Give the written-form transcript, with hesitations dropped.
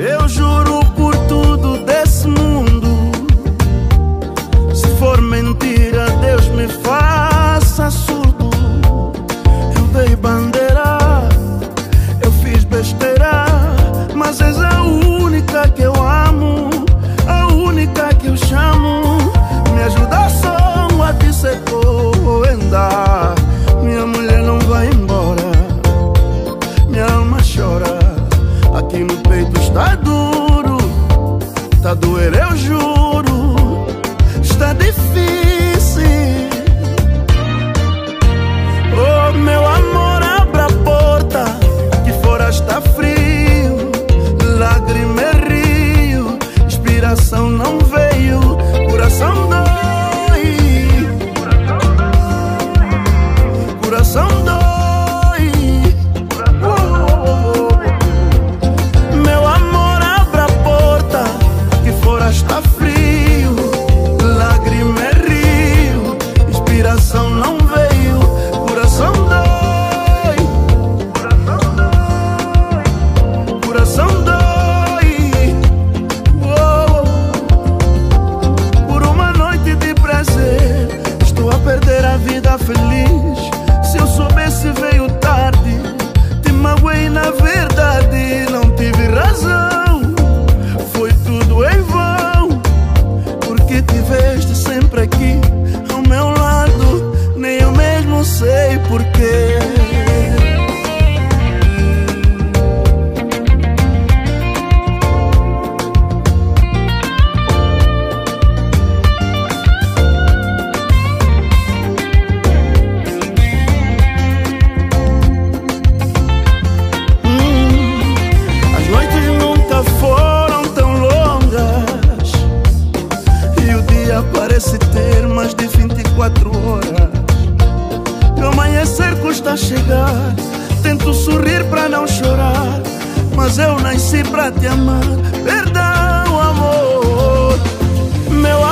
Eu juro por tudo desse mundo, se for mentira, Deus me faça surdo. Eu dei bandeira, eu fiz besteira, mas és a única que eu amo, a única que eu chamo. Me ajuda só a te ser poenda. Minha mulher não vai embora, minha alma chora. Aqui no peito está duro, tá doer, eu juro. Está difícil. Oh, meu amor, abra a porta, que fora está frio. Lágrima é rio, inspiração não veio. Coração dói, coração dói. Meu amor, abra a porta, que fora está frio. Lágrima é rio, inspiração não veio. Coração dói, coração dói. Por uma noite de prazer, estou a perder a vida feliz. Se eu soubesse veio tarde, te magoei na verdade. Não tive razão, foi tudo em vão, porque tiveste sempre aqui ao meu lado. Nem eu mesmo sei porquê. As noites nunca foram tão longas e o dia parece ter mais de 24 horas. E o amanhecer custa a chegar, tento sorrir pra não chorar, mas eu nasci pra te amar. Perdão, amor, meu